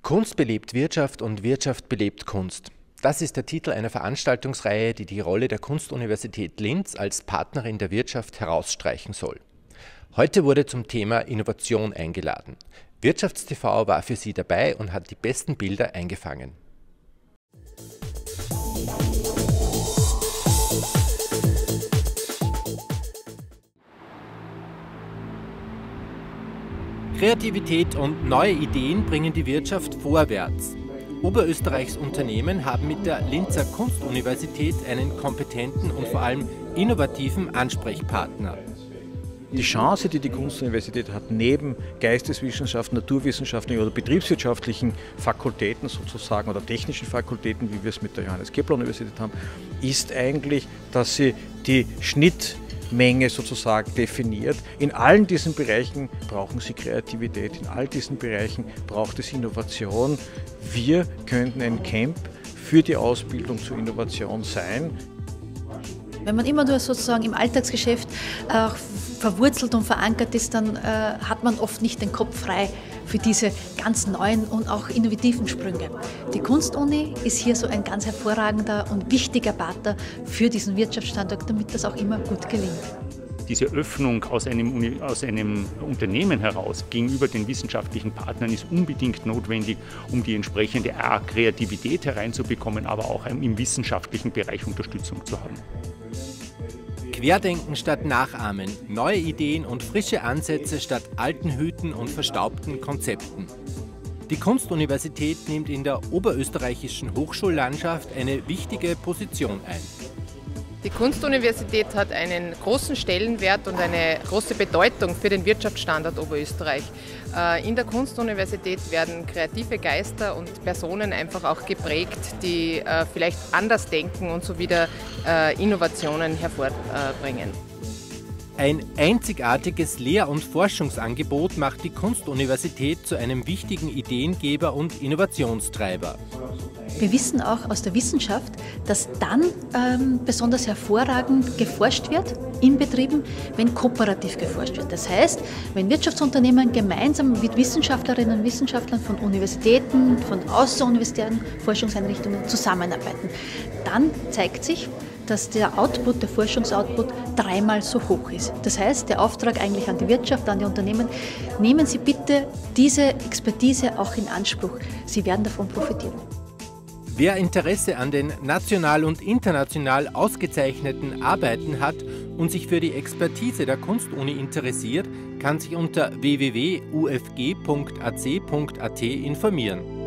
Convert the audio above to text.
Kunst belebt Wirtschaft und Wirtschaft belebt Kunst. Das ist der Titel einer Veranstaltungsreihe, die die Rolle der Kunstuniversität Linz als Partnerin der Wirtschaft herausstreichen soll. Heute wurde zum Thema Innovation eingeladen. WirtschaftsTV war für Sie dabei und hat die besten Bilder eingefangen. Kreativität und neue Ideen bringen die Wirtschaft vorwärts. Oberösterreichs Unternehmen haben mit der Linzer Kunstuniversität einen kompetenten und vor allem innovativen Ansprechpartner. Die Chance, die die Kunstuniversität hat, neben Geisteswissenschaften, Naturwissenschaften oder betriebswirtschaftlichen Fakultäten sozusagen oder technischen Fakultäten, wie wir es mit der Johannes Kepler Universität haben, ist eigentlich, dass sie die Schnittmenge sozusagen definiert. In allen diesen Bereichen brauchen Sie Kreativität, in all diesen Bereichen braucht es Innovation. Wir könnten ein Camp für die Ausbildung zur Innovation sein. Wenn man immer nur sozusagen im Alltagsgeschäft verwurzelt und verankert ist, dann hat man oft nicht den Kopf frei für diese ganz neuen und auch innovativen Sprünge. Die Kunstuni ist hier so ein ganz hervorragender und wichtiger Partner für diesen Wirtschaftsstandort, damit das auch immer gut gelingt. Diese Öffnung aus einem Unternehmen heraus gegenüber den wissenschaftlichen Partnern ist unbedingt notwendig, um die entsprechende Kreativität hereinzubekommen, aber auch im wissenschaftlichen Bereich Unterstützung zu haben. Querdenken statt Nachahmen, neue Ideen und frische Ansätze statt alten Hüten und verstaubten Konzepten. Die Kunstuniversität nimmt in der oberösterreichischen Hochschullandschaft eine wichtige Position ein. Die Kunstuniversität hat einen großen Stellenwert und eine große Bedeutung für den Wirtschaftsstandort Oberösterreich. In der Kunstuniversität werden kreative Geister und Personen einfach auch geprägt, die vielleicht anders denken und so wieder Innovationen hervorbringen. Ein einzigartiges Lehr- und Forschungsangebot macht die Kunstuniversität zu einem wichtigen Ideengeber und Innovationstreiber. Wir wissen auch aus der Wissenschaft, dass dann besonders hervorragend geforscht wird in Betrieben, wenn kooperativ geforscht wird. Das heißt, wenn Wirtschaftsunternehmen gemeinsam mit Wissenschaftlerinnen und Wissenschaftlern von Universitäten, von außeruniversitären Forschungseinrichtungen zusammenarbeiten, dann zeigt sich, dass der Output, der Forschungsoutput dreimal so hoch ist. Das heißt, der Auftrag eigentlich an die Wirtschaft, an die Unternehmen, nehmen Sie bitte diese Expertise auch in Anspruch. Sie werden davon profitieren. Wer Interesse an den national und international ausgezeichneten Arbeiten hat und sich für die Expertise der Kunstuni interessiert, kann sich unter www.ufg.ac.at informieren.